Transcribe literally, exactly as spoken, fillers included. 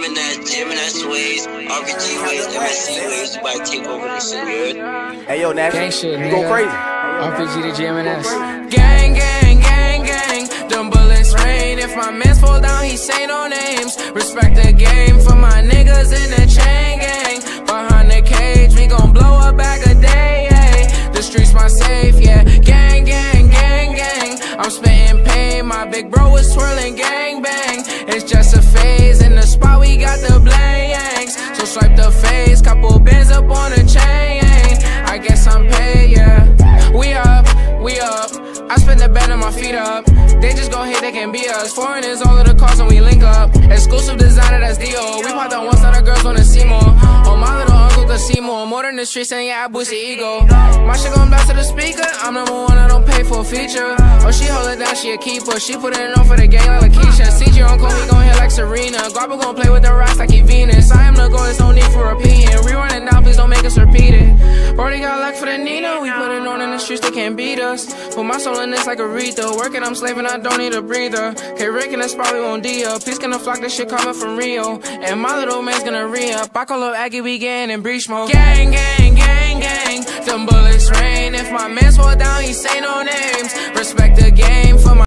Giving that, giving that sways, R P G ways, M S C ways, you might take over this shit, you heard? Hey yo, Nash, gang shit, you go crazy. R P G to G M N S. Gang, gang, gang, gang. Them bullets rain. If my mans fall down, he say no names. Respect the game for my niggas in the chain gang. Behind the cage, we gon' blow a bag a day. Ay. The streets my safe, yeah. Gang, gang, gang, gang. I'm spitting pain. My big bro is twirling gang bang. It's just a phase. In the spot, we got the blanks. So swipe the face. Couple bands up on the chain. I guess I'm paid, yeah. We up, we up. I spend the bed and my feet up. They just gon' hate, they can be us. Foreign is all of the cars and we link up. Exclusive designer, that's Dio. We pop down once, now the girls wanna see more. Oh, my little uncle could see more. More than the streets, and yeah, I boost the ego. My shit gon' blast to the speaker. I'm number one, I don't pay for a feature. Oh, she hold it down, she a keeper. She put it on for the gang like Lakeisha. C J uncle, he gon' hit like Serena. Guapa gon' play with the rocks like he Venus. I am the goal, there's no need for repeating. Rerun it down, please don't make us repeat it. Brody got luck for the Nina. We put it on in the streets, they can't beat us. Put my soul in this like Aretha. Working, I'm slaving, I don't need a breather. K Rick and that's probably won't D up. Please gonna flock this shit coming from Rio. And my little man's gonna re-up. I call up Aggie, we getting in breach mode. Gang, gang, gang, gang. Them bullets rain. If my mans fall down, he say no names. Respect the game for my